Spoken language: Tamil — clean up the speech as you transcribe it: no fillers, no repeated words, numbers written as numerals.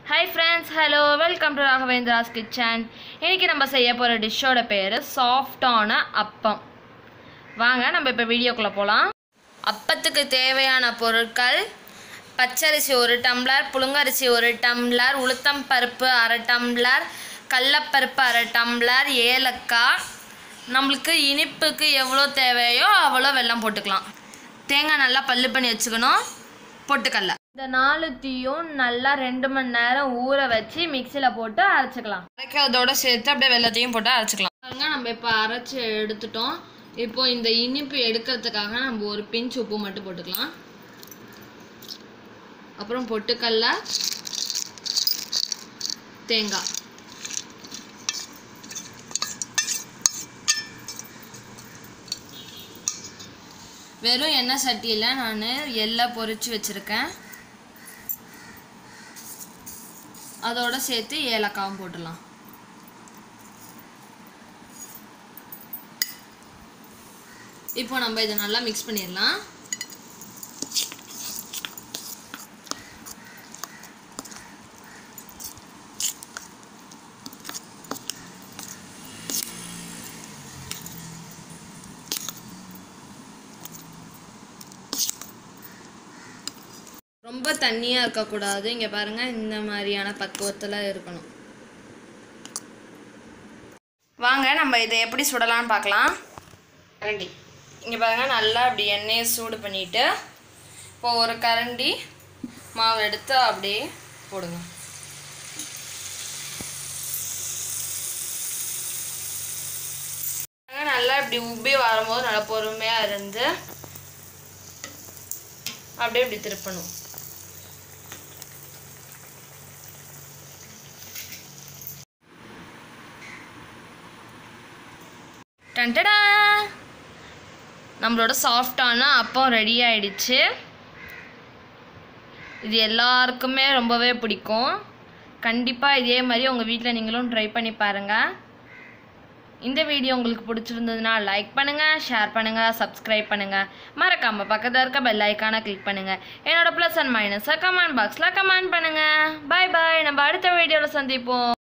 Hi friends, hello, welcome to Raghavendra's Kitchen. இன்னைக்கு நம்ம செய்ய போற டிஷ்ஷோட பேரு சாஃப்ட்டான அப்பம். வாங்க நம்ம இப்ப வீடியோக்குள்ள போலாம். அப்பத்துக்கு தேவையான பொருட்கள் பச்சரிசி 1 டம்ளர், புழுங்கரிசி 1 டம்ளர், உளுத்தம் பருப்பு 1/2 டம்ளர், கடலைப்பருப்பு 1/2 டம்ளர், ஏலக்காய். நமக்கு இனிப்புக்கு எவ்வளவு தேவையோ அவ்வளவு வெல்லம் போட்டுக்கலாம். தேங்காய் நல்லா பல்லு பண்ணி வச்சுக்கணும். பொட்டுக்கல்ல இந்த 4த்தையும் நல்லா 2 மணி நேரம் ஊற வச்சு மிக்ஸில போட்டு அரைச்சுக்கலாம். அரைக்கிறதோட சேர்த்து அப்படியே வெல்லத்தையும் போட்டு அரைச்சுக்கலாம். பாருங்க நம்ம இப்போ அரைச்சு எடுத்துட்டோம். இப்போ இந்த இனிப்பு எடுக்கிறதுக்காக நம்ம ஒரு பிஞ்ச் உப்பு மட்டும் போட்டுக்கலாம். அப்புறம் பொட்டுக்கல்ல, தேங்காய், வெறும் எண்ணெய் சட்டியில் நான் எல்லாம் பொரிச்சு வச்சுருக்கேன். அதோட சேர்த்து ஏலக்காவும் போட்டுடலாம். இப்போ நம்ம இதை நல்லா மிக்ஸ் பண்ணிடலாம். ரொம்ப தண்ணியாக இருக்கக்கூடாது. இங்கே பாருங்கள், இந்த மாதிரியான பக்குவத்தில் இருக்கணும். வாங்க நம்ம இதை எப்படி சுடலான்னு பார்க்கலாம். கரண்டி இங்கே பாருங்கள், நல்லா அப்படி எண்ணெயை சூடு பண்ணிவிட்டு இப்போ ஒரு கரண்டி மாவு எடுத்து அப்படியே போடுங்க. நல்லா இப்படி உப்பி வரும்போது நல்லா பொறுமையாக இருந்து அப்படியே இப்படி திருப்பணும். டண்டடா, நம்மளோட சாஃப்டான அப்பம் ரெடி ஆயிடுச்சு. இது எல்லாருக்குமே ரொம்பவே பிடிக்கும். கண்டிப்பாக இதே மாதிரி உங்கள் வீட்டில் நீங்களும் ட்ரை பண்ணி பாருங்கள். இந்த வீடியோ உங்களுக்கு பிடிச்சிருந்ததுன்னா லைக் பண்ணுங்கள், ஷேர் பண்ணுங்கள், சப்ஸ்கிரைப் பண்ணுங்கள். மறக்காமல் பக்கத்தில் இருக்க பெல் ஐக்கானை கிளிக் பண்ணுங்கள். என்னோட ப்ளஸ் அண்ட் மைனஸை கமெண்ட் பாக்ஸில் கமெண்ட் பண்ணுங்கள். பாய் பாய், நம்ம அடுத்த வீடியோவில் சந்திப்போம்.